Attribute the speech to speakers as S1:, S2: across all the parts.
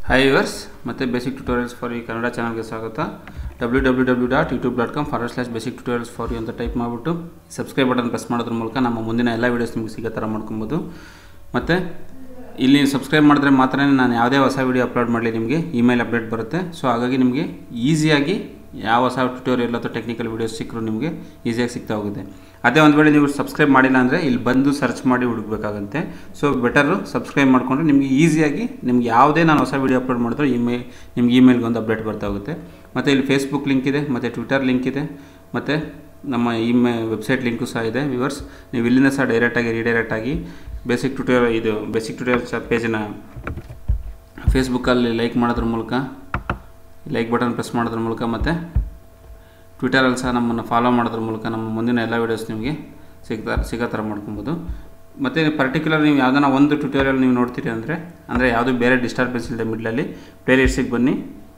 S1: Hi viewers, ಮತ್ತೆ basic tutorials for you Kannada ಚಾನಲ್ಗೆ ಸ್ವಾಗತ. www.youtube.com/basic tutorials for you ಅಂತ ಟೈಪ್ ಮಾಡಿಬಿಟ್ಟು ಸಬ್ಸ್ಕ್ರೈಬ್ ಬಟನ್ ಪ್ರೆಸ್ ಮಾಡೋದ್ರ ಮೂಲಕ ನಮ್ಮ ಮುಂದಿನ ಎಲ್ಲ ವೀಡಿಯೋಸ್ ನಿಮಗೆ ಸಿಗೋ ಥರ ಮಾಡ್ಕೊಬೋದು. ಮತ್ತು ಇಲ್ಲಿ ಸಬ್ಸ್ಕ್ರೈಬ್ ಮಾಡಿದ್ರೆ ಮಾತ್ರ ನಾನು ಯಾವುದೇ ಹೊಸ ವೀಡಿಯೋ ಅಪ್ಲೋಡ್ ಮಾಡಲಿ ನಿಮಗೆ ಇಮೇಲ್ ಅಪ್ಡೇಟ್ ಬರುತ್ತೆ. ಸೊ ಹಾಗಾಗಿ ನಿಮಗೆ ಈಸಿಯಾಗಿ ಯಾವ ಹೊಸ ಟ್ಯುಟೋರಿಯಲ್ ಅಥವಾ ಟೆಕ್ನಿಕಲ್ ವೀಡಿಯೋಸ್ ಸಿಕ್ಕರೂ ನಿಮಗೆ ಈಸಿಯಾಗಿ ಸಿಗ್ತಾ ಹೋಗುತ್ತೆ. ಅದೇ ಒಂದು ವೇಳೆ ನೀವು ಸಬ್ಸ್ಕ್ರೈಬ್ ಮಾಡಿಲ್ಲ ಅಂದರೆ ಇಲ್ಲಿ ಬಂದು ಸರ್ಚ್ ಮಾಡಿ ಹುಡುಕಬೇಕಾಗುತ್ತೆ. ಸೊ ಬೆಟರು ಸಬ್ಸ್ಕ್ರೈಬ್ ಮಾಡಿಕೊಂಡ್ರೆ ನಿಮಗೆ ಈಸಿಯಾಗಿ ನಿಮ್ಗೆ ಯಾವುದೇ ನಾನು ಹೊಸ ವೀಡಿಯೋ ಅಪ್ಲೋಡ್ ಮಾಡಿದ್ರೆ ನಿಮ್ಗೆ ಇಮೇಲ್ಗೆ ಒಂದು ಅಪ್ಡೇಟ್ ಬರ್ತಾ ಹೋಗುತ್ತೆ. ಮತ್ತು ಇಲ್ಲಿ ಫೇಸ್ಬುಕ್ ಲಿಂಕ್ ಇದೆ, ಮತ್ತು ಟ್ವಿಟರ್ ಲಿಂಕ್ ಇದೆ, ಮತ್ತು ನಮ್ಮ ವೆಬ್ಸೈಟ್ ಲಿಂಕು ಸಹ ಇದೆ. ವ್ಯೂವರ್ಸ್, ನೀವು ಇಲ್ಲಿಂದ ಸಹ ಡೈರೆಕ್ಟಾಗಿ ರೀಡೈರೆಕ್ಟಾಗಿ ಬೇಸಿಕ್ ಟ್ಯುಟೋರಿಯಲ್ಸ್ ಪೇಜನ್ನ ಫೇಸ್ಬುಕ್ಕಲ್ಲಿ ಲೈಕ್ ಮಾಡೋದ್ರ ಮೂಲಕ, ಲೈಕ್ ಬಟನ್ ಪ್ರೆಸ್ ಮಾಡೋದ್ರ ಮೂಲಕ, ಮತ್ತು ಟ್ವಿಟರಲ್ಲಿ ಸಹ ನಮ್ಮನ್ನು ಫಾಲೋ ಮಾಡೋದ್ರ ಮೂಲಕ ನಮ್ಮ ಮುಂದಿನ ಎಲ್ಲ ವೀಡಿಯೋಸ್ ನಿಮಗೆ ಸಿಗೋ ಥರ ಮಾಡ್ಕೊಬೋದು. ಮತ್ತು ಪರ್ಟಿಕ್ಯುಲರ್ ನೀವು ಯಾವುದನ್ನ ಒಂದು ಟ್ಯುಟೋರಿಯಲ್ ನೀವು ನೋಡ್ತೀರಿ ಅಂದರೆ ಯಾವುದೂ ಬೇರೆ ಡಿಸ್ಟರ್ಬೆನ್ಸ್ ಇಲ್ಲದೆ ಮಿಡ್ಲಲ್ಲಿ ಪ್ಲೇಲಿಸ್ಟಿಗೆ ಬನ್ನಿ.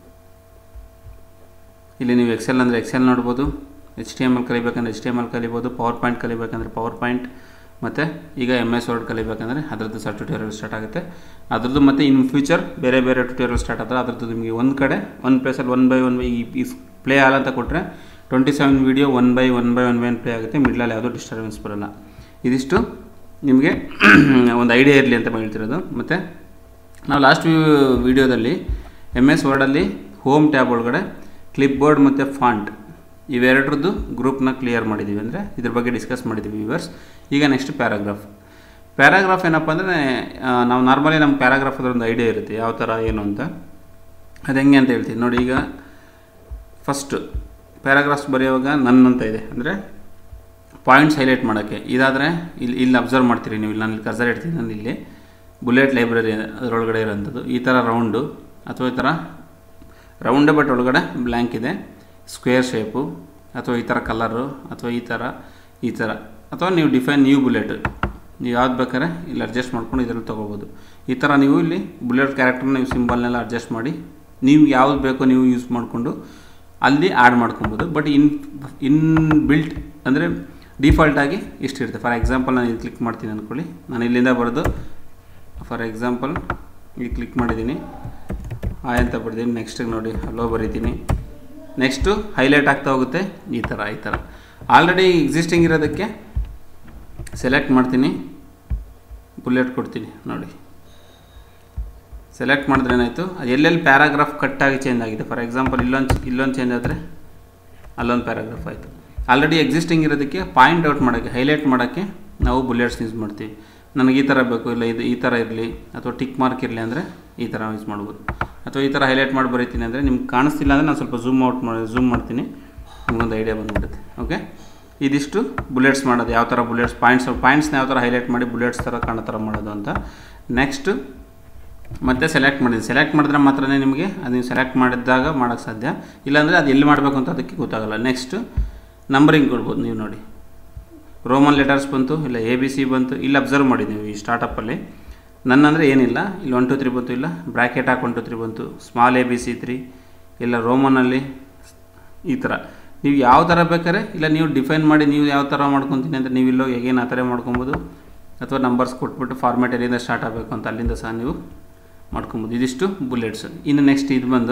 S1: ಇಲ್ಲಿ ನೀವು ಎಕ್ಸೆಲ್ ಅಂದರೆ ಎಕ್ಸೆಲ್ ನೋಡ್ಬೋದು, HTML ಕಲಿಬೇಕಂದ್ರೆ HTML ಕಲಿಬೋದು, ಪವರ್ ಪಾಯಿಂಟ್ ಕಲಿಬೇಕಂದ್ರೆ ಪವರ್ ಪಾಯಿಂಟ್, ಮತ್ತು ಈಗ MS ವರ್ಡ್ ಕಲಿಬೇಕಂದ್ರೆ ಅದರದ್ದು ಸಹ ಟ್ಯುಟೋರಿಯಲ್ ಸ್ಟಾರ್ಟ್ ಆಗುತ್ತೆ. ಅದರದ್ದು ಮತ್ತು ಇನ್ ಫ್ಯೂಚರ್ ಬೇರೆ ಬೇರೆ ಟ್ಯುಟೋರಿಯಲ್ ಸ್ಟಾರ್ಟ್ ಆದರೆ ಅದರದ್ದು ನಿಮಗೆ ಒಂದು ಕಡೆ ಒಂದು ಪ್ಲೇಸಲ್ಲಿ ಒನ್ ಬೈ ಈ ಪ್ಲೇ ಆಲ್ ಅಂತ ಕೊಟ್ಟರೆ 27 video one by one play ಆಗುತ್ತೆ. ಮಿಡ್ಲಲ್ಲಿ ಯಾವುದೂ ಡಿಸ್ಟರ್ಬೆನ್ಸ್ ಬರೋಲ್ಲ. ಇದಿಷ್ಟು ನಿಮಗೆ ಒಂದು ಐಡಿಯಾ ಇರಲಿ ಅಂತ ಹೇಳ್ತಿರೋದು. ಮತ್ತು ನಾವು ಲಾಸ್ಟ್ ವೀಡಿಯೋದಲ್ಲಿ MS ವರ್ಡಲ್ಲಿ ಹೋಮ್ ಟ್ಯಾಬ್ ಒಳಗಡೆ ಕ್ಲಿಪ್ ಬೋರ್ಡ್ ಮತ್ತು ಫಾಂಟ್ ಇವೆರಡರದ್ದು ಗ್ರೂಪ್ನ ಕ್ಲಿಯರ್ ಮಾಡಿದ್ದೀವಿ, ಅಂದರೆ ಇದ್ರ ಬಗ್ಗೆ ಡಿಸ್ಕಸ್ ಮಾಡಿದ್ದೀವಿ ವ್ಯೂವರ್ಸ್. ಈಗ ನೆಕ್ಸ್ಟ್ ಪ್ಯಾರಾಗ್ರಾಫ್ ಏನಪ್ಪ ಅಂದರೆ ನಾವು ನಾರ್ಮಲಿ ನಮ್ಮ ಪ್ಯಾರಾಗ್ರಾಫ್ ಅದರ ಒಂದು ಐಡಿಯಾ ಇರುತ್ತೆ ಯಾವ ಥರ ಏನು ಅಂತ. ಅದು ಹೆಂಗೆ ಅಂತ ಹೇಳ್ತೀವಿ ನೋಡಿ. ಈಗ ಫಸ್ಟ್ ಪ್ಯಾರಾಗ್ರಾಫ್ಸ್ ಬರೆಯುವಾಗ ಅಂತ ಇದೆ, ಅಂದರೆ ಪಾಯಿಂಟ್ಸ್ ಹೈಲೈಟ್ ಮಾಡೋಕ್ಕೆ. ಇದಾದರೆ ಇಲ್ಲಿ ಅಬ್ಸರ್ವ್ ಮಾಡ್ತೀರಿ ನೀವು, ಇಲ್ಲಿ ನಾನು ಇಲ್ಲಿ ಕರ್ಸರ್ ಇಡ್ತೀನಿ, ನಾನು ಇಲ್ಲಿ ಬುಲೆಟ್ ಲೈಬ್ರರಿ ಅದರೊಳಗಡೆ ಇರೋಂಥದ್ದು ಈ ಥರ ರೌಂಡು, ಅಥವಾ ಈ ಥರ ರೌಂಡ್ ಬಟ್ ಒಳಗಡೆ ಬ್ಲ್ಯಾಂಕ್ ಇದೆ, ಸ್ಕ್ವೇರ್ ಶೇಪು, ಅಥವಾ ಈ ಥರ ಕಲರು, ಅಥವಾ ಈ ಥರ ಅಥವಾ ನೀವು ಡಿಫೈನ್ ನ್ಯೂ ಬುಲೆಟ್ ನೀವು ಯಾವ್ದು ಬೇಕಾದ್ರೆ ಇಲ್ಲಿ ಅಡ್ಜಸ್ಟ್ ಮಾಡ್ಕೊಂಡು ಇದರಲ್ಲಿ ತೊಗೋಬೋದು. ಈ ಥರ ನೀವು ಇಲ್ಲಿ ಬುಲೆಟ್ ಕ್ಯಾರೆಕ್ಟರ್ನ ನೀವು ಸಿಂಬಲ್ನೆಲ್ಲ ಅಡ್ಜಸ್ಟ್ ಮಾಡಿ ನಿಮ್ಗೆ ಯಾವ್ದು ಬೇಕೋ ನೀವು ಯೂಸ್ ಮಾಡಿಕೊಂಡು ಅಲ್ಲಿ ಆ್ಯಡ್ ಮಾಡ್ಕೊಬೋದು. ಬಟ್ ಇನ್ ಬಿಲ್ಟ್ ಅಂದರೆ ಡಿಫಾಲ್ಟಾಗಿ ಇಷ್ಟಿರುತ್ತೆ. ಫಾರ್ ಎಕ್ಸಾಂಪಲ್ ನಾನು ಇಲ್ಲಿ ಕ್ಲಿಕ್ ಮಾಡ್ತೀನಿ ಅಂದ್ಕೊಳ್ಳಿ, ನಾನು ಇಲ್ಲಿಂದ ಬರೆದು ಫಾರ್ ಎಕ್ಸಾಂಪಲ್ ಇಲ್ಲಿ ಕ್ಲಿಕ್ ಮಾಡಿದ್ದೀನಿ, ಆಯ್ ಅಂತ ಬರ್ತೀನಿ. ನೆಕ್ಸ್ಟಿಗೆ ನೋಡಿ ಹಲೋ ಬರೀತೀನಿ. ನೆಕ್ಸ್ಟು ಹೈಲೈಟ್ ಆಗ್ತಾ ಹೋಗುತ್ತೆ ಈ ಥರ ಆಲ್ರೆಡಿ ಎಕ್ಸಿಸ್ಟಿಂಗ್ ಇರೋದಕ್ಕೆ ಸೆಲೆಕ್ಟ್ ಮಾಡ್ತೀನಿ, ಬುಲೆಟ್ ಕೊಡ್ತೀನಿ ನೋಡಿ. ಸೆಲೆಕ್ಟ್ ಮಾಡಿದ್ರೆ ಏನಾಯಿತು, ಅದು ಎಲ್ಲೆಲ್ಲಿ ಪ್ಯಾರಾಗ್ರಾಫ್ ಕಟ್ಟಾಗಿ ಚೇಂಜ್ ಆಗಿದೆ. ಫಾರ್ ಎಕ್ಸಾಂಪಲ್ ಇಲ್ಲೊಂದು ಚೇಂಜ್ ಆದರೆ ಅಲ್ಲೊಂದು ಪ್ಯಾರಾಗ್ರಾಫ್ ಆಯಿತು. ಆಲ್ರೆಡಿ ಎಕ್ಸಿಸ್ಟಿಂಗ್ ಇರೋದಕ್ಕೆ ಪಾಯಿಂಟ್ ಔಟ್ ಮಾಡೋಕ್ಕೆ, ಹೈಲೈಟ್ ಮಾಡೋಕ್ಕೆ ನಾವು ಬುಲೆಟ್ಸ್ ಯೂಸ್ ಮಾಡ್ತೀವಿ. ನನಗೆ ಈ ಥರ ಬೇಕು, ಇಲ್ಲ ಇದು ಈ ಥರ ಇರಲಿ, ಅಥವಾ ಟಿಕ್ ಮಾರ್ಕ್ ಇರಲಿ ಅಂದರೆ ಈ ಥರ ಯೂಸ್ ಮಾಡ್ಬೋದು. ಅಥವಾ ಈ ಥರ ಹೈಲೈಟ್ ಮಾಡಿ ಬರೀತೀನಿ ಅಂದರೆ ನಿಮ್ಗೆ ಕಾಣಿಸ್ತಿಲ್ಲ ಅಂದರೆ ನಾನು ಸ್ವಲ್ಪ ಝೂಮ್ ಮಾಡ್ತೀನಿ, ನಿಮಗೊಂದು ಐಡಿಯಾ ಬಂದುಬಿಡುತ್ತೆ. ಓಕೆ, ಇದಿಷ್ಟು ಬುಲೆಟ್ಸ್ ಮಾಡೋದು ಯಾವ ಥರ ಪಾಯಿಂಟ್ಸ್ನ ಯಾವ ಥರ ಹೈಲೈಟ್ ಮಾಡಿ ಬುಲೆಟ್ಸ್ ಥರ ಕಾಣೋ ಥರ ಮಾಡೋದು ಅಂತ. ನೆಕ್ಸ್ಟು ಮತ್ತೆ ಸೆಲೆಕ್ಟ್ ಮಾಡಿದ್ರೆ ಮಾತ್ರ ನಿಮಗೆ ಅದು ನೀವು ಸೆಲೆಕ್ಟ್ ಮಾಡಿದಾಗ ಮಾಡೋಕ್ಕೆ ಸಾಧ್ಯ, ಇಲ್ಲಾಂದರೆ ಅದು ಎಲ್ಲಿ ಮಾಡಬೇಕು ಅಂತ ಅದಕ್ಕೆ ಗೊತ್ತಾಗಲ್ಲ. ನೆಕ್ಸ್ಟು ನಂಬರಿಂಗ್ ಕೊಡ್ಬೋದು ನೀವು ನೋಡಿ, ರೋಮನ್ ಲೆಟರ್ಸ್ ಬಂತು, ಇಲ್ಲ ABC ಬಂತು. ಇಲ್ಲಿ ಅಬ್ಸರ್ವ್ ಮಾಡಿ ನೀವು ಈ ಸ್ಟಾರ್ಟಪ್ಪಲ್ಲಿ ನನ್ನಂದರೆ ಏನಿಲ್ಲ, ಇಲ್ಲಿ 1 2 3 ಬಂತು, ಇಲ್ಲ ಬ್ರ್ಯಾಕೆಟ್ ಹಾಕಿ 1 2 3 ಬಂತು, ಸ್ಮಾಲ್ ABC 3, ಇಲ್ಲ ರೋಮನಲ್ಲಿ ಈ ಥರ ನೀವು ಯಾವ ಥರ ಬೇಕಾದ್ರೆ, ಇಲ್ಲ ನೀವು ಡಿಫೈನ್ ಮಾಡಿ ನೀವು ಯಾವ ಥರ ಮಾಡ್ಕೊತೀನಿ ಅಂತ ನೀವು ಇಲ್ಲೋ ಹೇಗೇನು ಆ ಥರ ಮಾಡ್ಕೊಬೋದು. ಅಥವಾ ನಂಬರ್ಸ್ ಕೊಟ್ಬಿಟ್ಟು ಫಾರ್ಮ್ಯಾಟ್ ಎಲ್ಲಿಂದ ಸ್ಟಾರ್ಟ್ ಆಗಬೇಕು ಅಂತ ಅಲ್ಲಿಂದ ಸಹ ನೀವು ಮಾಡ್ಕೊಬೋದು. ಇದಿಷ್ಟು ಬುಲೆಟ್ಸ್. ಇನ್ನು ನೆಕ್ಸ್ಟ್ ಇದು ಬಂದು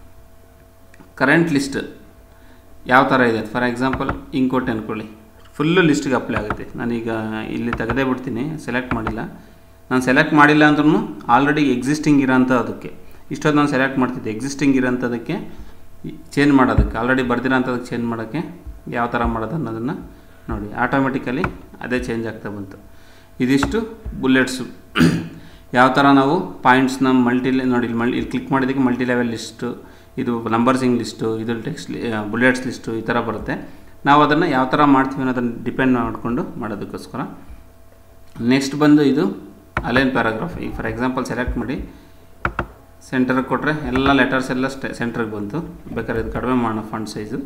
S1: ಕರೆಂಟ್ ಲಿಸ್ಟ್ ಯಾವ ಥರ ಇದೆ. ಫಾರ್ ಎಕ್ಸಾಂಪಲ್ ಹಿಂಗೆ ಕೊಟ್ಟೆ ಅಂದ್ಕೊಳ್ಳಿ, ಫುಲ್ಲು ಲಿಸ್ಟಿಗೆ ಅಪ್ಲೈ ಆಗುತ್ತೆ. ನಾನೀಗ ಇಲ್ಲಿ ತೆಗೆದೇ ಬಿಡ್ತೀನಿ, ಸೆಲೆಕ್ಟ್ ಮಾಡಿಲ್ಲ. ನಾನು ಸೆಲೆಕ್ಟ್ ಮಾಡಿಲ್ಲ ಅಂದ್ರೂ ಆಲ್ರೆಡಿ ಎಕ್ಸಿಸ್ಟಿಂಗ್ ಇರೋಂಥ ಅದಕ್ಕೆ ಇಷ್ಟೊಂದು ನಾನು ಸೆಲೆಕ್ಟ್ ಮಾಡ್ತಿದ್ದೆ. ಎಕ್ಸಿಸ್ಟಿಂಗ್ ಇರೋಂಥದಕ್ಕೆ ಚೇಂಜ್ ಮಾಡೋದಕ್ಕೆ, ಆಲ್ರೆಡಿ ಬರ್ದಿರೋಂಥದಕ್ಕೆ ಚೇಂಜ್ ಮಾಡೋಕ್ಕೆ ಯಾವ ಥರ ಮಾಡೋದು ಅನ್ನೋದನ್ನು ನೋಡಿ, ಆಟೋಮೆಟಿಕಲಿ ಅದೇ ಚೇಂಜ್ ಆಗ್ತಾ ಬಂತು. ಇದಿಷ್ಟು ಬುಲೆಟ್ಸು. ಯಾವ ಥರ ನಾವು ಪಾಯಿಂಟ್ಸ್ನ ನೋಡಿ ಇಲ್ಲಿ ಕ್ಲಿಕ್ ಮಾಡಿದ್ದಕ್ಕೆ ಮಲ್ಟಿ ಲೆವೆಲ್ ಲಿಸ್ಟು, ಇದು ನಂಬರ್ಸಿಂಗ್ ಲಿಸ್ಟು, ಇದು ಬುಲೆಟ್ಸ್ ಲಿಸ್ಟು ಈ ಥರ ಬರುತ್ತೆ. ನಾವು ಅದನ್ನು ಯಾವ ಥರ ಮಾಡ್ತೀವಿ ಅನ್ನೋದನ್ನು ಡಿಪೆಂಡ್ ಮಾಡಿಕೊಂಡು ಮಾಡೋದಕ್ಕೋಸ್ಕರ. ನೆಕ್ಸ್ಟ್ ಬಂದು ಇದು ಅಲೈನ್ ಪ್ಯಾರಾಗ್ರಾಫ್. ಈಗ ಫಾರ್ ಎಕ್ಸಾಂಪಲ್ ಸೆಲೆಕ್ಟ್ ಮಾಡಿ ಸೆಂಟರ್ಗೆ ಕೊಟ್ಟರೆ ಎಲ್ಲ ಲೆಟರ್ಸ್ ಎಲ್ಲ ಸೆಂಟ್ರಿಗೆ ಬಂತು. ಬೇಕಾದ್ರೆ ಇದು ಕಡಿಮೆ ಮಾಡೋಣ ಫಾಂಟ್ ಸೈಜು.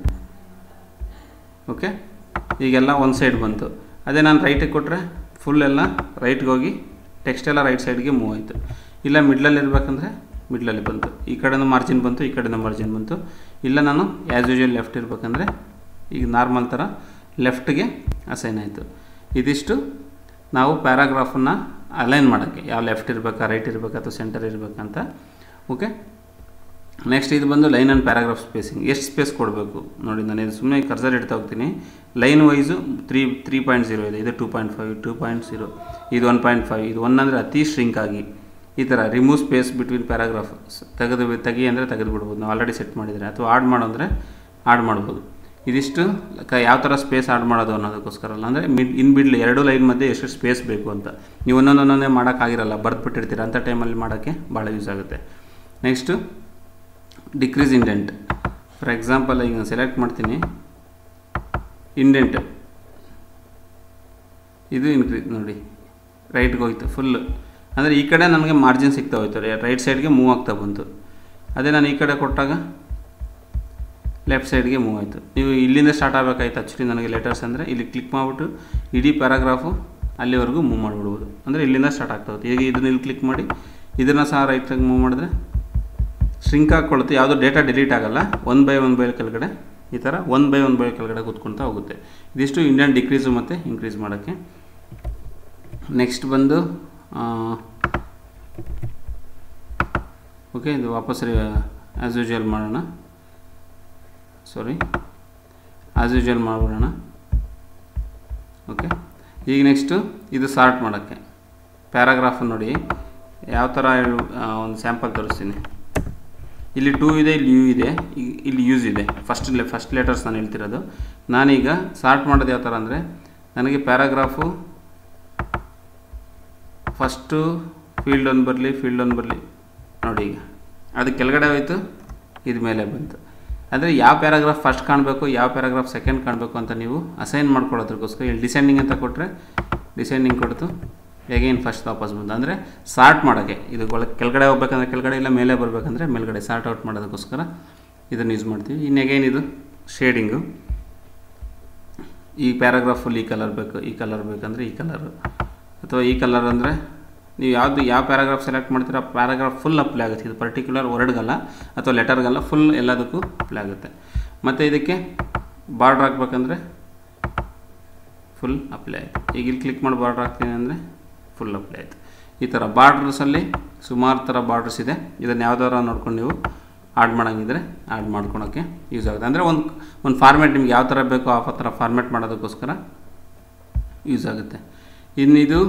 S1: ಓಕೆ, ಈಗೆಲ್ಲ ಒಂದು ಸೈಡ್ ಬಂತು. ಅದೇ ನಾನು ರೈಟಿಗೆ ಕೊಟ್ಟರೆ ಫುಲ್ ಎಲ್ಲ ರೈಟ್ಗೆ ಹೋಗಿ ಟೆಕ್ಸ್ಟ್ ಎಲ್ಲ ರೈಟ್ ಸೈಡ್ಗೆ ಮೂವ್ ಆಯಿತು. ಇಲ್ಲ ಮಿಡ್ಲಲ್ಲಿ ಇರಬೇಕಂದ್ರೆ ಮಿಡ್ಲಲ್ಲಿ ಬಂತು, ಈ ಕಡೆಯಿಂದ ಮಾರ್ಜಿನ್ ಬಂತು, ಈ ಕಡೆಯಿಂದ ಮಾರ್ಜಿನ್ ಬಂತು. ಇಲ್ಲ ನಾನು ಆ್ಯಸ್ ಯೂಶುವಲ್ ಲೆಫ್ಟ್ ಇರಬೇಕಂದ್ರೆ ಈಗ ನಾರ್ಮಲ್ ಥರ ಲೆಫ್ಟ್ಗೆ ಅಸೈನ್ ಆಯಿತು. ಇದಿಷ್ಟು ನಾವು ಪ್ಯಾರಾಗ್ರಾಫನ್ನು ಅಲೈನ್ ಮಾಡೋಕ್ಕೆ, ಯಾವ ಲೆಫ್ಟ್ ಇರಬೇಕಾ ರೈಟ್ ಇರಬೇಕಾ ಅಥವಾ ಸೆಂಟರ್ ಇರಬೇಕಂತ ಓಕೆ. ನೆಕ್ಸ್ಟ್ ಇದು ಬಂದು ಲೈನ್ ಆ್ಯಂಡ್ ಪ್ಯಾರಾಗ್ರಾಫ್ ಸ್ಪೇಸಿಂಗ್. ಎಷ್ಟು ಸ್ಪೇಸ್ ಕೊಡಬೇಕು ನೋಡಿ, ನಾನು ಇದು ಸುಮ್ಮನೆ ಕರ್ಸರ್ ಇಡ್ತಾ ಹೋಗ್ತೀನಿ. ಲೈನ್ ವೈಸು 3.0 ಇದೆ, ಇದು 2.5, 2.0, ಇದು 1.5, ಇದು 1 ಅಂದರೆ ಅತಿ ಶ್ರಿಂಕ್ ಆಗಿ ಈ ಥರ ರಿಮೂವ್ ಸ್ಪೇಸ್ ಬಿಟ್ವೀನ್ ಪ್ಯಾರಾಗ್ರಾಫ್ ತೆಗಿ ಅಂದರೆ ತೆಗೆದು ಬಿಡ್ಬೋದು. ನಾವು ಆಲ್ರೆಡಿ ಸೆಟ್ ಮಾಡಿದರೆ, ಅಥವಾ ಆಡ್ ಮಾಡು ಅಂದರೆ ಆಡ್ ಮಾಡ್ಬೋದು. ಇದಿಷ್ಟು ಯಾವ ಥರ ಸ್ಪೇಸ್ ಆಡ್ ಮಾಡೋದು ಅನ್ನೋದಕ್ಕೋಸ್ಕರ ಅಲ್ಲ, ಅಂದರೆ ಇನ್ ಬಿಡ್ಲಿ ಎರಡು ಲೈನ್ ಮಧ್ಯೆ ಎಷ್ಟು ಸ್ಪೇಸ್ ಬೇಕು ಅಂತ ನೀವು ಒಂದೊಂದೊಂದೇ ಮಾಡೋಕ್ಕಾಗಿರಲ್ಲ, ಬರೆದ್ಬಿಟ್ಟಿರ್ತೀರ, ಅಂಥ ಟೈಮಲ್ಲಿ ಮಾಡೋಕ್ಕೆ ಭಾಳ ಯೂಸ್ ಆಗುತ್ತೆ. Next decrease indent. For example ಈಗ ನಾನು ಸೆಲೆಕ್ಟ್ ಮಾಡ್ತೀನಿ ಇಂಡೆಂಟ್, ಇದು ಇನ್ಕ್ರೀಸ್ ನೋಡಿ, ರೈಟ್ಗೆ ಹೋಯ್ತು ಫುಲ್ಲು, ಅಂದರೆ ಈ ಕಡೆ ನನಗೆ ಮಾರ್ಜಿನ್ ಸಿಗ್ತಾ ಹೋಯ್ತು, ರೈಟ್ ಸೈಡ್ಗೆ ಮೂವ್ ಆಗ್ತಾ ಬಂತು. ಅದೇ ನಾನು ಈ ಕಡೆ ಕೊಟ್ಟಾಗ ಲೆಫ್ಟ್ ಸೈಡ್ಗೆ ಮೂವ್ ಆಯಿತು. ನೀವು ಇಲ್ಲಿಂದ ಸ್ಟಾರ್ಟ್ ಆಗಬೇಕಾಯ್ತು ಆ್ಯಕ್ಚುಲಿ ನನಗೆ ಲೆಟರ್ಸ್ ಅಂದರೆ, ಇಲ್ಲಿ ಕ್ಲಿಕ್ ಮಾಡಿಬಿಟ್ಟು ಇಡೀ ಪ್ಯಾರಾಗ್ರಾಫು ಅಲ್ಲಿವರೆಗೂ ಮೂವ್ ಮಾಡಿಬಿಡ್ಬೋದು, ಅಂದರೆ ಇಲ್ಲಿಂದ ಸ್ಟಾರ್ಟ್ ಆಗ್ತಾ ಹೋಗುತ್ತೆ. ಈಗ ಇದನ್ನ ಇಲ್ಲಿ ಕ್ಲಿಕ್ ಮಾಡಿ ಇದನ್ನು ಸಹ ರೈಟಾಗಿ ಮೂವ್ ಮಾಡಿದ್ರೆ ಶ್ರಿಂಕ್ ಹಾಕ್ಕೊಳ್ಳುತ್ತೆ, ಯಾವುದೋ ಡೇಟಾ ಡಿಲೀಟ್ ಆಗೋಲ್ಲ. 1 by 1 ಕೆಳಗಡೆ ಈ ಥರ 1 by 1 ಕೆಳಗಡೆ ಕೂತ್ಕೊಳ್ತಾ ಹೋಗುತ್ತೆ. ಇದಿಷ್ಟು ಇಂಡಿಯನ್ ಡಿಕ್ರೀಸು ಮತ್ತು ಇನ್ಕ್ರೀಸ್ ಮಾಡೋಕ್ಕೆ. ನೆಕ್ಸ್ಟ್ ಬಂದು ಓಕೆ, ಇದು ವಾಪಸ್ ಆ್ಯಸ್ ಯೂಶುವಲ್ ಮಾಡೋಣ, ಆ್ಯಸ್ ಯೂಶುವಲ್ ಮಾಡಿಬಿಡೋಣ. ಓಕೆ, ಈಗ ನೆಕ್ಸ್ಟು ಇದು ಸಾರ್ಟ್ ಮಾಡೋಕ್ಕೆ ಪ್ಯಾರಾಗ್ರಾಫ್ ನೋಡಿ ಯಾವ ಥರ ಒಂದು ಸ್ಯಾಂಪಲ್ ತೋರಿಸ್ತೀನಿ. ಇಲ್ಲಿ 2 ಇದೆ, ಇಲ್ಲಿ ಯು ಇದೆ, ಇಲ್ಲಿ ಯೂಸ್ ಇದೆ. ಫಸ್ಟ್ ಲೆಟರ್ಸ್ ನಾನು ಹೇಳ್ತಿರೋದು. ನಾನೀಗ ಸಾರ್ಟ್ ಮಾಡೋದು ಯಾವ ಥರ ಅಂದರೆ, ನನಗೆ ಪ್ಯಾರಾಗ್ರಾಫು ಫಸ್ಟು ಫೀಲ್ಡ್ 1 ಬರಲಿ ನೋಡಿ, ಈಗ ಅದು ಕೆಳಗಡೆ ಹೋಯ್ತು, ಇದು ಮೇಲೆ ಬಂತು. ಅಂದರೆ ಯಾವ ಪ್ಯಾರಾಗ್ರಾಫ್ ಫಸ್ಟ್ ಕಾಣಬೇಕು, ಯಾವ ಪ್ಯಾರಾಗ್ರಾಫ್ ಸೆಕೆಂಡ್ ಕಾಣಬೇಕು ಅಂತ ನೀವು ಅಸೈನ್ ಮಾಡ್ಕೊಳ್ಳೋದಕ್ಕೋಸ್ಕರ ಇಲ್ಲಿ ಡಿಸೆಂಡಿಂಗ್ ಅಂತ ಕೊಟ್ಟರೆ ಡಿಸೆಂಡಿಂಗ್ ಕೊಡ್ತು, ಎಗೈನ್ ಫಸ್ಟ್ ವಾಪಸ್ ಬಂದು, ಅಂದರೆ ಸಾರ್ಟ್ ಮಾಡೋಕ್ಕೆ. ಇದು ಕೆಳಗಡೆ ಹೋಗ್ಬೇಕಂದ್ರೆ ಕೆಳಗಡೆ, ಇಲ್ಲ ಮೇಲೆ ಬರಬೇಕಂದ್ರೆ ಮೇಲ್ಗಡೆ ಸಾರ್ಟ್ ಔಟ್ ಮಾಡೋದಕ್ಕೋಸ್ಕರ ಇದನ್ನು ಯೂಸ್ ಮಾಡ್ತೀವಿ. ಇನ್ನು ಎಗೈನ್ ಇದು ಶೇಡಿಂಗು, ಈ ಪ್ಯಾರಾಗ್ರಾಫ್ ಫುಲ್ ಈ ಕಲರ್ ಬೇಕು, ಈ ಕಲರ್ ಬೇಕಂದರೆ ಈ ಕಲರು, ಅಥವಾ ಈ ಕಲರ್ ಅಂದರೆ ನೀವು ಯಾವ ಪ್ಯಾರಾಗ್ರಾಫ್ ಸೆಲೆಕ್ಟ್ ಮಾಡ್ತೀರೋ ಆ ಪ್ಯಾರಾಗ್ರಾಫ್ ಫುಲ್ ಅಪ್ಲೈ ಆಗುತ್ತೆ. ಇದು ಪರ್ಟಿಕ್ಯುಲರ್ ವರ್ಡ್ಗಲ್ಲ ಅಥವಾ ಲೆಟರ್ಗಲ್ಲ, ಫುಲ್ ಎಲ್ಲದಕ್ಕೂ ಅಪ್ಲೈ ಆಗುತ್ತೆ. ಮತ್ತು ಇದಕ್ಕೆ ಬಾರ್ಡ್ರ್ ಹಾಕ್ಬೇಕಂದ್ರೆ ಫುಲ್ ಅಪ್ಲೈ ಆಯಿತು. ಈಗ ಇಲ್ಲಿ ಕ್ಲಿಕ್ ಮಾಡಿ ಬಾರ್ಡ್ರ್ ಹಾಕ್ತೀನಿ ಅಂದರೆ ಫುಲ್ ಅಪ್ಲೈ ಆಯಿತು. ಈ ಥರ ಬಾರ್ಡ್ರಸಲ್ಲಿ ಸುಮಾರು ಥರ ಬಾರ್ಡ್ರಸ್ ಇದೆ. ಇದನ್ನು ಯಾವ್ದಾರ ನೋಡ್ಕೊಂಡು ನೀವು ಆಡ್ ಮಾಡೋಂಗಿದ್ರೆ ಆಡ್ ಮಾಡ್ಕೊಳೋಕ್ಕೆ ಯೂಸ್ ಆಗುತ್ತೆ. ಅಂದರೆ ಒಂದು ಫಾರ್ಮ್ಯಾಟ್ ನಿಮ್ಗೆ ಯಾವ ಥರ ಬೇಕೋ ಆ ಥರ ಫಾರ್ಮ್ಯಾಟ್ ಮಾಡೋದಕ್ಕೋಸ್ಕರ ಯೂಸ್ ಆಗುತ್ತೆ. ಇನ್ನಿದು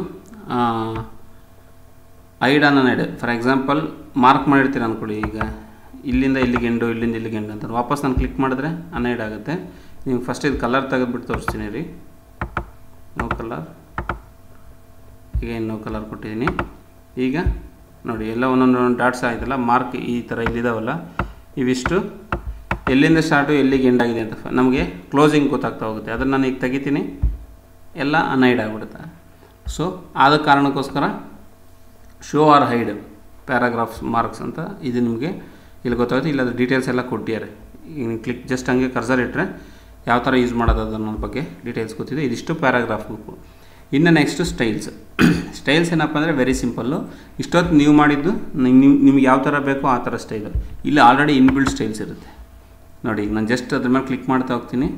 S1: hide and unhide. For example mark ಮಾಡಿರ್ತೀರ ಅಂದ್ಕೊಳ್ಳಿ, ಈಗ ಇಲ್ಲಿಂದ ಇಲ್ಲಿಗೆ ಎಂಡು, ಇಲ್ಲಿಂದ ಇಲ್ಲಿಗೆ ಎಂಡು ಅಂತ ವಾಪಸ್ ನಾನು ಕ್ಲಿಕ್ ಮಾಡಿದ್ರೆ ಅನ್ಐಡ್ ಆಗುತ್ತೆ. ನೀವು ಫಸ್ಟ್ ಇದು ಕಲರ್ ತೆಗೆದುಬಿಟ್ಟು ತೋರಿಸ್ತೀನಿ ರೀ. ನೋ ಕಲರ್, ಈಗ ನೋ ಕಲರ್ ಕೊಟ್ಟಿದ್ದೀನಿ. ಈಗ ನೋಡಿ ಎಲ್ಲ ಒಂದೊಂದು ಡಾಟ್ಸ್ ಆಯ್ತಲ್ಲ, ಮಾರ್ಕ್ ಈ ಥರ ಇಲ್ಲಿದ್ದಾವಲ್ಲ, ಇವಿಷ್ಟು ಎಲ್ಲಿಂದ ಸ್ಟಾರ್ಟು ಎಲ್ಲಿಗೆ ಎಂಡ್ ಆಗಿದೆ ಅಂತ ನಮಗೆ ಕ್ಲೋಸಿಂಗ್ ಗೊತ್ತಾಗ್ತಾ ಹೋಗುತ್ತೆ. ಅದನ್ನು ನಾನು ಈಗ ತೆಗಿತೀನಿ, ಎಲ್ಲ ಅನ್ಐಡ್ ಆಗಿಬಿಡುತ್ತೆ. ಸೊ ಆದ ಕಾರಣಕ್ಕೋಸ್ಕರ show or hide paragraphs marks ಅಂತ ಇದು ನಿಮಗೆ ಇಲ್ಲಿ ಗೊತ್ತಾಗುತ್ತೆ. ಇಲ್ಲದ ಡೀಟೇಲ್ಸ್ ಎಲ್ಲ ಕೊಟ್ಟಿದ್ದಾರೆ. ಈಗ ನೀವು ಕ್ಲಿಕ್ ಜಸ್ಟ್ ಹಂಗೆ ಕರ್ಸರ್ ಇಟ್ಟರೆ ಯಾವ ಥರ ಯೂಸ್ ಮಾಡೋದು ಅನ್ನೋ ಬಗ್ಗೆ ಡೀಟೇಲ್ಸ್ ಗೊತ್ತಿದೆ. ಇದಿಷ್ಟು ಪ್ಯಾರಾಗ್ರಾಫ್ ಬುಕ್ಕು. ಇನ್ನು ನೆಕ್ಸ್ಟು ಸ್ಟೈಲ್ಸ್ ಏನಪ್ಪ ಅಂದರೆ ವೆರಿ ಸಿಂಪಲ್ಲು. ಇಷ್ಟೊತ್ತು ನೀವು ಮಾಡಿದ್ದು ನಿಮ್ಗೆ ಯಾವ ಥರ ಬೇಕೋ ಆ ಥರ ಸ್ಟೈಲು. ಇಲ್ಲಿ ಆಲ್ರೆಡಿ ಇನ್ಬಿಲ್ಡ್ ಸ್ಟೈಲ್ಸ್ ಇರುತ್ತೆ ನೋಡಿ. ಈಗ ನಾನು ಜಸ್ಟ್ ಅದ್ರ ಮೇಲೆ ಕ್ಲಿಕ್ ಮಾಡ್ತಾ ಹೋಗ್ತೀನಿ,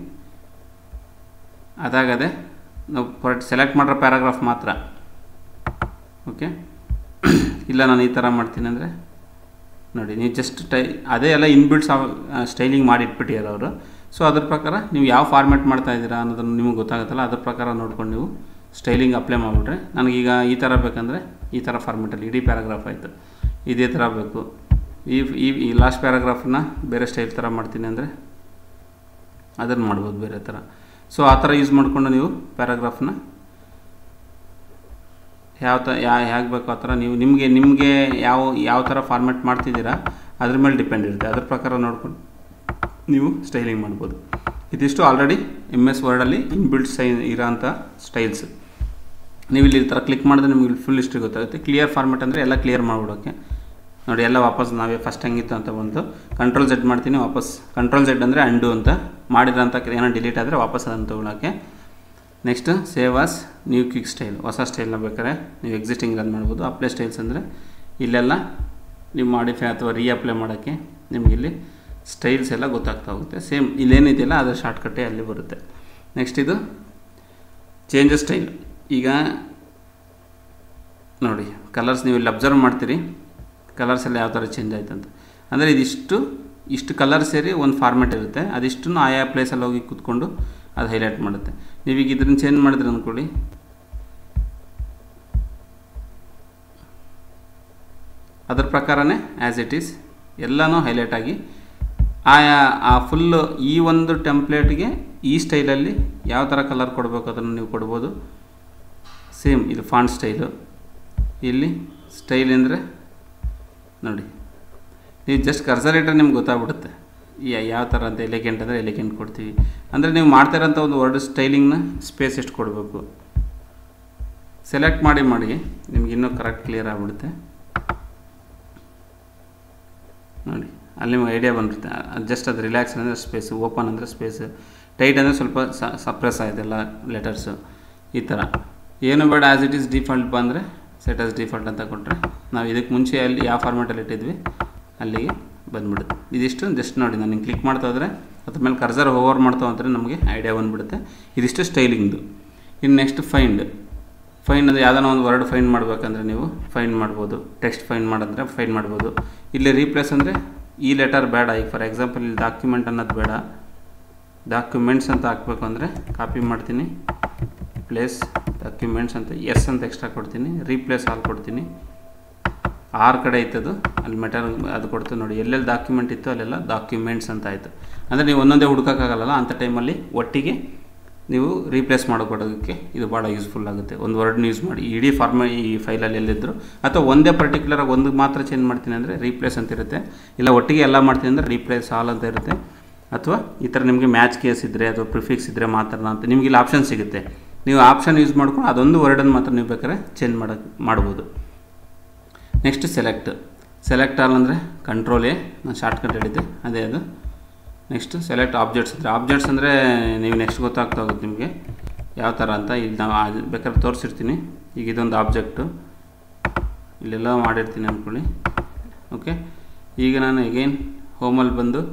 S1: ಅದಾಗದೆ ನಾವು ಸೆಲೆಕ್ಟ್ ಮಾಡಿರೋ ಪ್ಯಾರಾಗ್ರಾಫ್ ಮಾತ್ರ. ಓಕೆ, ಇಲ್ಲ ನಾನು ಈ ಥರ ಮಾಡ್ತೀನಿ ಅಂದರೆ ನೋಡಿ, ನೀವು ಜಸ್ಟ್ ಅದೇ ಎಲ್ಲ ಇನ್ಬಿಲ್ಡ್ ಸ್ಟೈಲಿಂಗ್ ಮಾಡಿ ಇಟ್ಬಿಟ್ಟಿದ್ದಾರೆ ಅವರು. ಸೊ ಅದ್ರ ಪ್ರಕಾರ ನೀವು ಯಾವ ಫಾರ್ಮ್ಯಾಟ್ ಮಾಡ್ತಾ ಇದ್ದೀರಾ ಅನ್ನೋದನ್ನು ನಿಮಗೆ ಗೊತ್ತಾಗುತ್ತಲ್ಲ, ಅದ್ರ ಪ್ರಕಾರ ನೋಡ್ಕೊಂಡು ನೀವು ಸ್ಟೈಲಿಂಗ್ ಅಪ್ಲೈ ಮಾಡಿಬಿಟ್ರೆ, ನನಗೀಗ ಈ ಥರ ಬೇಕಂದರೆ ಈ ಥರ ಫಾರ್ಮ್ಯಾಟಲ್ಲಿ ಇಡೀ ಪ್ಯಾರಾಗ್ರಾಫ್ ಆಯಿತು. ಇದೇ ಥರ ಬೇಕು, ಈ ಲಾಸ್ಟ್ ಪ್ಯಾರಾಗ್ರಾಫನ್ನ ಬೇರೆ ಸ್ಟೈಲ್ ಥರ ಮಾಡ್ತೀನಿ ಅಂದರೆ ಅದನ್ನು ಮಾಡ್ಬೋದು ಬೇರೆ ಥರ. ಸೊ ಆ ಥರ ಯೂಸ್ ಮಾಡಿಕೊಂಡು ನೀವು ಪ್ಯಾರಾಗ್ರಾಫ್ನ ಹೇಗೆ ಬೇಕೋ ಆ ಥರ ನೀವು ನಿಮಗೆ ಯಾವ ಥರ ಫಾರ್ಮ್ಯಾಟ್ ಮಾಡ್ತಿದ್ದೀರಾ ಅದ್ರ ಮೇಲೆ ಡಿಪೆಂಡ್ ಇರುತ್ತೆ. ಅದ್ರ ಪ್ರಕಾರ ನೋಡ್ಕೊಂಡು ನೀವು ಸ್ಟೈಲಿಂಗ್ ಮಾಡ್ಬೋದು. ಇದಿಷ್ಟು ಆಲ್ರೆಡಿ MS ವರ್ಡಲ್ಲಿ ಇನ್ಬಿಲ್ಡ್ ಇರೋಂಥ ಸ್ಟೈಲ್ಸ್. ನೀವು ಇಲ್ಲಿ ಈ ಥರ ಕ್ಲಿಕ್ ಮಾಡಿದ್ರೆ ನಿಮಗೆ ಫುಲ್ ಹಿಸ್ಟ್ರಿ ಗೊತ್ತಾಗುತ್ತೆ. ಕ್ಲಿಯರ್ ಫಾರ್ಮ್ಯಾಟ್ ಅಂದರೆ ಎಲ್ಲ ಕ್ಲಿಯರ್ ಮಾಡಿಬಿಡೋಕ್ಕೆ ನೋಡಿ. ಎಲ್ಲ ವಾಪಸ್ ನಾವೇ ಫಸ್ಟ್ ಹೆಂಗಿತ್ತು ಅಂತ ಬಂತು. Ctrl Z ಮಾಡ್ತೀನಿ, ವಾಪಸ್ Ctrl Z ಅಂದರೆ ಅಂಡು ಅಂತ ಮಾಡಿದ್ರಂಥ ಏನೋ ಡಿಲೀಟ್ ಆದರೆ ವಾಪಸ್ ಅದನ್ನು ತೊಗೊಳಕ್ಕೆ. Next save as new quick style, ಹೊಸ ಸ್ಟೈಲ್ನ ಬೇಕಾದ್ರೆ ನೀವು ಎಕ್ಸಿಸ್ಟಿಂಗ್ ರನ್ ಮಾಡ್ಬೋದು. ಅಪ್ಲೈ ಸ್ಟೈಲ್ಸ್ ಅಂದರೆ ಇಲ್ಲೆಲ್ಲ ನೀವು ಮಾಡಿಫೈ ಅಥವಾ ರೀಅಪ್ಲೈ ಮಾಡೋಕ್ಕೆ ನಿಮಗೆ ಇಲ್ಲಿ ಸ್ಟೈಲ್ಸ್ ಎಲ್ಲ ಗೊತ್ತಾಗ್ತಾ ಹೋಗುತ್ತೆ. ಸೇಮ್ ಇಲ್ಲೇನಿದೆಯಲ್ಲ ಅದರ ಶಾರ್ಟ್ಕಟ್ಟೇ ಅಲ್ಲಿ ಬರುತ್ತೆ. ನೆಕ್ಸ್ಟ್ ಇದು ಚೇಂಜ್ ಸ್ಟೈಲ್. ಈಗ ನೋಡಿ ಕಲರ್ಸ್ ನೀವು ಇಲ್ಲಿ ಅಬ್ಸರ್ವ್ ಮಾಡ್ತೀರಿ, ಕಲರ್ಸ್ ಎಲ್ಲ ಯಾವ ಥರ ಚೇಂಜ್ ಆಯ್ತು ಅಂತ. ಅಂದರೆ ಇಷ್ಟು ಕಲರ್ ಸೇರಿ ಒಂದು ಫಾರ್ಮೆಟ್ ಇರುತ್ತೆ, ಅದಿಷ್ಟನ್ನು ಆಯಾ ಪ್ಲೇಸಲ್ಲಿ ಹೋಗಿ ಕೂತ್ಕೊಂಡು ಅದು ಹೈಲೈಟ್ ಮಾಡುತ್ತೆ. ನೀವೀಗ ಇದನ್ನು ಚೇಂಜ್ ಮಾಡಿದ್ರೆ ಅಂದ್ಕೊಳ್ಳಿ, ಅದ್ರ ಪ್ರಕಾರನೇ ಆ್ಯಸ್ ಇಟ್ ಈಸ್ ಎಲ್ಲನೂ ಹೈಲೈಟ್ ಆಗಿ ಆ ಫುಲ್ಲು ಈ ಒಂದು ಟೆಂಪ್ಲೇಟ್ಗೆ ಈ ಸ್ಟೈಲಲ್ಲಿ ಯಾವ ಥರ ಕಲರ್ ಕೊಡಬೇಕು ಅದನ್ನು ನೀವು ಕೊಡ್ಬೋದು. ಸೇಮ್ ಇದು ಫಾಂಟ್ ಸ್ಟೈಲು, ಇಲ್ಲಿ ಸ್ಟೈಲ್ ಅಂದರೆ ನೋಡಿ, ನೀವು ಜಸ್ಟ್ ಕರ್ಸರ್ ಇಟ್ಟರೆ ನಿಮ್ಗೆ ಗೊತ್ತಾಗ್ಬಿಡುತ್ತೆ ಯಾವ ಥರ ಅಂತ. ಎಲಿಗೆಂಟ್ ಅಂದರೆ ಎಲಿಗೆಂಟ್ ಕೊಡ್ತೀವಿ. ಅಂದರೆ ನೀವು ಮಾಡ್ತಿರೋಂಥ ಒಂದು ವರ್ಡ್ ಸ್ಟೈಲಿಂಗ್ನ ಸ್ಪೇಸ್ ಎಷ್ಟು ಕೊಡಬೇಕು ಸೆಲೆಕ್ಟ್ ಮಾಡಿ ನಿಮ್ಗೆ ಇನ್ನೂ ಕರೆಕ್ಟ್ ಕ್ಲಿಯರ್ ಆಗಿಬಿಡುತ್ತೆ ನೋಡಿ. ಅಲ್ಲಿ ನಿಮ್ಗೆ ಐಡಿಯಾ ಬಂದಿರುತ್ತೆ. ಜಸ್ಟ್ ಅದು ರಿಲ್ಯಾಕ್ಸ್ ಅಂದರೆ ಸ್ಪೇಸು, ಓಪನ್ ಅಂದರೆ ಸ್ಪೇಸ್, ಟೈಟ್ ಅಂದರೆ ಸ್ವಲ್ಪ ಸಪ್ರೆಸ್ ಆಯ್ತಲ್ಲ ಲೆಟರ್ಸು, ಈ ಥರ. ಏನು ಬೇಡ, ಆ್ಯಸ್ ಇಟ್ ಈಸ್ ಡಿಫಾಲ್ಟ್ ಬಂದರೆ ಸೆಟ್ ಆಸ್ ಡಿಫಾಲ್ಟ್ ಅಂತ ಕೊಟ್ಟರೆ ನಾವು ಇದಕ್ಕೆ ಮುಂಚೆ ಅಲ್ಲಿ ಯಾವ ಫಾರ್ಮೆಟಲ್ಲಿ ಇಟ್ಟಿದ್ವಿ ಅಲ್ಲಿಗೆ ಬಂದುಬಿಡುತ್ತೆ. ಇದಿಷ್ಟು ಜಸ್ಟ್ ನೋಡಿ, ನಾನು ಹಿಂಗೆ ಕ್ಲಿಕ್ ಮಾಡ್ತಾ ಹೋದರೆ ಅದ್ರ ಮೇಲೆ ಕರ್ಸರ್ ಓವರ್ ಮಾಡ್ತಾ ಹೋದರೆ ನಮಗೆ ಐಡಿಯಾ ಬಂದುಬಿಡುತ್ತೆ. ಇದಿಷ್ಟು ಸ್ಟೈಲಿಂಗ್ದು. ಇನ್ನು ನೆಕ್ಸ್ಟ್ ಫೈಂಡ್ ಅಂದರೆ ಯಾವುದಾನ ಒಂದು ವರ್ಡ್ ಫೈಂಡ್ ಮಾಡಬೇಕಂದ್ರೆ ನೀವು ಫೈಂಡ್ ಮಾಡ್ಬೋದು. ಟೆಕ್ಸ್ಟ್ ಫೈಂಡ್ ಮಾಡಿದ್ರೆ ಫೈಂಡ್ ಮಾಡ್ಬೋದು. ಇಲ್ಲಿ ರೀಪ್ಲೇಸ್ ಅಂದರೆ ಈ ಲೆಟರ್ ಬೇಡ. ಈಗ ಫಾರ್ ಎಕ್ಸಾಂಪಲ್ ಇಲ್ಲಿ ಡಾಕ್ಯುಮೆಂಟ್ ಅನ್ನೋದು ಬೇಡ, ಡಾಕ್ಯುಮೆಂಟ್ಸ್ ಅಂತ ಹಾಕಬೇಕು ಅಂದರೆ ಕಾಪಿ ಮಾಡ್ತೀನಿ, ಪ್ಲೇಸ್ ಡಾಕ್ಯುಮೆಂಟ್ಸ್ ಅಂತ ಎಸ್ ಅಂತ ಎಕ್ಸ್ಟ್ರಾ ಕೊಡ್ತೀನಿ, ರೀಪ್ಲೇಸ್ ಆಲ್ ಕೊಡ್ತೀನಿ. ಆರ್ ಕಡೆ ಇತ್ತದು ಅಲ್ಲಿ ಮೆಟರ್ ಅದು ಕೊಡ್ತೀವಿ ನೋಡಿ. ಎಲ್ಲೆಲ್ಲಿ ಡಾಕ್ಯುಮೆಂಟ್ ಇತ್ತು ಅಲ್ಲೆಲ್ಲ ಡಾಕ್ಯುಮೆಂಟ್ಸ್ ಅಂತ ಆಯಿತು. ಅಂದರೆ ನೀವು ಒಂದೊಂದೇ ಹುಡುಕೋಕ್ಕಾಗಲ್ಲ, ಅಂಥ ಟೈಮಲ್ಲಿ ಒಟ್ಟಿಗೆ ನೀವು ರೀಪ್ಲೇಸ್ ಮಾಡಿಕೊಡೋದಕ್ಕೆ ಇದು ಭಾಳ ಯೂಸ್ಫುಲ್ ಆಗುತ್ತೆ. ಒಂದು ವರ್ಡ್ನ ಯೂಸ್ ಮಾಡಿ ಇಡೀ ಈ ಫೈಲಲ್ಲಿ ಎಲ್ಲಿದ್ದರು, ಅಥವಾ ಒಂದೇ ಪರ್ಟಿಕ್ಯುಲರಾಗಿ ಒಂದು ಮಾತ್ರ ಚೇಂಜ್ ಮಾಡ್ತೀನಿ ಅಂದರೆ ರೀಪ್ಲೇಸ್ ಅಂತ ಇರುತ್ತೆ, ಇಲ್ಲ ಒಟ್ಟಿಗೆ ಎಲ್ಲ ಮಾಡ್ತೀನಿ ಅಂದರೆ ರೀಪ್ಲೇಸ್ ಆಲ್ ಅಂತ ಇರುತ್ತೆ. ಅಥವಾ ಈ ಥರ ನಿಮಗೆ ಮ್ಯಾಚ್ ಕೇಸ್ ಇದ್ದರೆ ಅಥವಾ ಪ್ರಿಫಿಕ್ಸ್ ಇದ್ದರೆ ಮಾತ್ರ ಅಂತ ನಿಮಗೆ ಇಲ್ಲಿ ಆಪ್ಷನ್ ಸಿಗುತ್ತೆ. ನೀವು ಆಪ್ಷನ್ ಯೂಸ್ ಮಾಡ್ಕೊಂಡು ಅದೊಂದು ವರ್ಡನ್ನು ಮಾತ್ರ ನೀವು ಬೇಕಾದ್ರೆ ಚೇಂಜ್ ಮಾಡ್ಬೋದು. ನೆಕ್ಸ್ಟ್ ಸೆಲೆಕ್ಟ್ ಆಲ್ ಅಂದರೆ ಕಂಟ್ರೋಲ್ ಎ, ನಾನು ಶಾರ್ಟ್ಕಟ್ ಹೇಳಿದ್ದೆ ಅದೇ ಅದು. ನೆಕ್ಸ್ಟ್ ಸೆಲೆಕ್ಟ್ ಆಬ್ಜೆಕ್ಟ್ಸ್ ಅಂದರೆ ನೀವು ನೆಕ್ಸ್ಟ್ ಗೊತ್ತಾಗ್ತಾ ಹೋಗುತ್ತೆ ನಿಮಗೆ ಯಾವ ಥರ ಅಂತ. ಇಲ್ಲಿ ನಾವು ಬೇಕಾದ್ರೆ ತೋರಿಸಿರ್ತೀನಿ. ಈಗ ಇದೊಂದು ಆಬ್ಜೆಕ್ಟು ಇಲ್ಲೆಲ್ಲ ಮಾಡಿರ್ತೀನಿ ಅಂದ್ಕೊಳ್ಳಿ. ಓಕೆ, ಈಗ ನಾನು ಅಗೈನ್ ಹೋಮಲ್ಲಿ ಬಂದು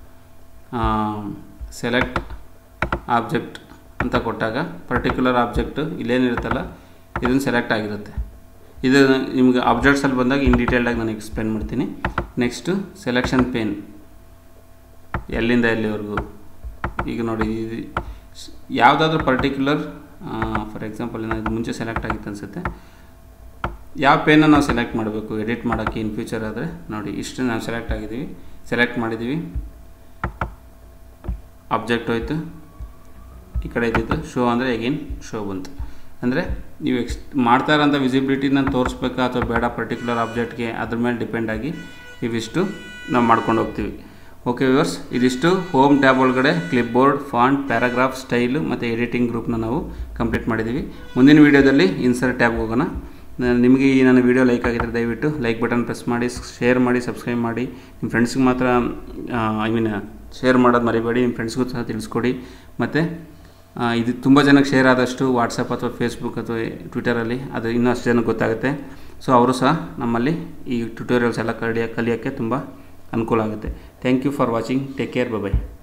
S1: ಸೆಲೆಕ್ಟ್ ಆಬ್ಜೆಕ್ಟ್ ಅಂತ ಕೊಟ್ಟಾಗ ಪರ್ಟಿಕ್ಯುಲರ್ ಆಬ್ಜೆಕ್ಟು ಇಲ್ಲೇನಿರುತ್ತಲ್ಲ ಇದನ್ನು ಸೆಲೆಕ್ಟ್ ಆಗಿರುತ್ತೆ. ಇದು ನಿಮ್ಗೆ ಆಬ್ಜೆಕ್ಟ್ಸಲ್ಲಿ ಬಂದಾಗ ಇನ್ ಡೀಟೇಲ್ಡಾಗಿ ನಾನು ಎಕ್ಸ್ಪ್ಲೇನ್ ಮಾಡ್ತೀನಿ. ನೆಕ್ಸ್ಟು ಸೆಲೆಕ್ಷನ್ ಪೇನ್, ಎಲ್ಲಿಂದ ಎಲ್ಲಿವರೆಗೂ. ಈಗ ನೋಡಿ, ಇದು ಯಾವುದಾದ್ರೂ ಪರ್ಟಿಕ್ಯುಲರ್ ಫಾರ್ ಎಕ್ಸಾಂಪಲ್ ಇದು ಮುಂಚೆ ಸೆಲೆಕ್ಟ್ ಆಗಿತ್ತು ಅನಿಸುತ್ತೆ. ಯಾವ ಪೇನ ನಾವು ಸೆಲೆಕ್ಟ್ ಮಾಡಬೇಕು ಎಡಿಟ್ ಮಾಡೋಕ್ಕೆ ಇನ್ ಫ್ಯೂಚರ್ ಆದರೆ ನೋಡಿ, ಇಷ್ಟು ನಾವು ಸೆಲೆಕ್ಟ್ ಮಾಡಿದ್ದೀವಿ. ಆಬ್ಜೆಕ್ಟ್ ಹೋಯ್ತು, ಈ ಕಡೆ ಇದ್ದಿದ್ದು ಶೋ ಅಂದರೆ ಅಗೇನ್ ಶೋ ಬಂತು. ಅಂದರೆ ನೀವು ಮಾಡ್ತಾ ಇರೋಂಥ ವಿಸಿಬಿಲಿಟಿನ ತೋರಿಸ್ಬೇಕಾ ಅಥವಾ ಬೇಡ ಪರ್ಟಿಕ್ಯುಲರ್ ಆಬ್ಜೆಕ್ಟ್ಗೆ, ಅದ್ರ ಮೇಲೆ ಡಿಪೆಂಡ್ ಆಗಿ ಇವಿಷ್ಟು ನಾವು ಮಾಡ್ಕೊಂಡು ಹೋಗ್ತೀವಿ. ಓಕೆ ವ್ಯೂವರ್ಸ್, ಇದಿಷ್ಟು ಹೋಮ್ ಟ್ಯಾಬ್ ಒಳಗಡೆ clipboard, font, paragraph, style ಮತ್ತು ಎಡಿಟಿಂಗ್ ಗ್ರೂಪ್ನ ನಾವು ಕಂಪ್ಲೀಟ್ ಮಾಡಿದ್ದೀವಿ. ಮುಂದಿನ ವೀಡಿಯೋದಲ್ಲಿ ಇನ್ಸರ್ಟ್ ಟ್ಯಾಬ್ಗೆ ಹೋಗೋಣ. ನಿಮಗೆ ಈ ನನ್ನ ವೀಡಿಯೋ ಲೈಕ್ ಆಗಿದ್ದರೆ ದಯವಿಟ್ಟು ಲೈಕ್ ಬಟನ್ ಪ್ರೆಸ್ ಮಾಡಿ, ಶೇರ್ ಮಾಡಿ, ಸಬ್ಸ್ಕ್ರೈಬ್ ಮಾಡಿ. ನಿಮ್ಮ ಫ್ರೆಂಡ್ಸ್ಗೆ ಮಾತ್ರ ಶೇರ್ ಮಾಡೋದು ಮರಿಬೇಡಿ, ನಿಮ್ಮ ಫ್ರೆಂಡ್ಸ್ಗೂ ಸಹ ತಿಳಿಸ್ಕೊಡಿ. ಮತ್ತು ಇದು ತುಂಬ ಜನಕ್ಕೆ ಶೇರ್ ಆದಷ್ಟು ವಾಟ್ಸಪ್ ಅಥವಾ ಫೇಸ್ಬುಕ್ ಅಥವಾ ಟ್ವಿಟರಲ್ಲಿ ಅದು ಇನ್ನೂ ಅಷ್ಟು ಜನಕ್ಕೆ ಗೊತ್ತಾಗುತ್ತೆ. ಸೊ ಅವರು ಸಹ ನಮ್ಮಲ್ಲಿ ಈ ಟ್ಯುಟೋರಿಯಲ್ಸ್ ಎಲ್ಲ ಕಲಿಯೋಕ್ಕೆ ತುಂಬ ಅನುಕೂಲ ಆಗುತ್ತೆ. Thank you for watching. Take care. By.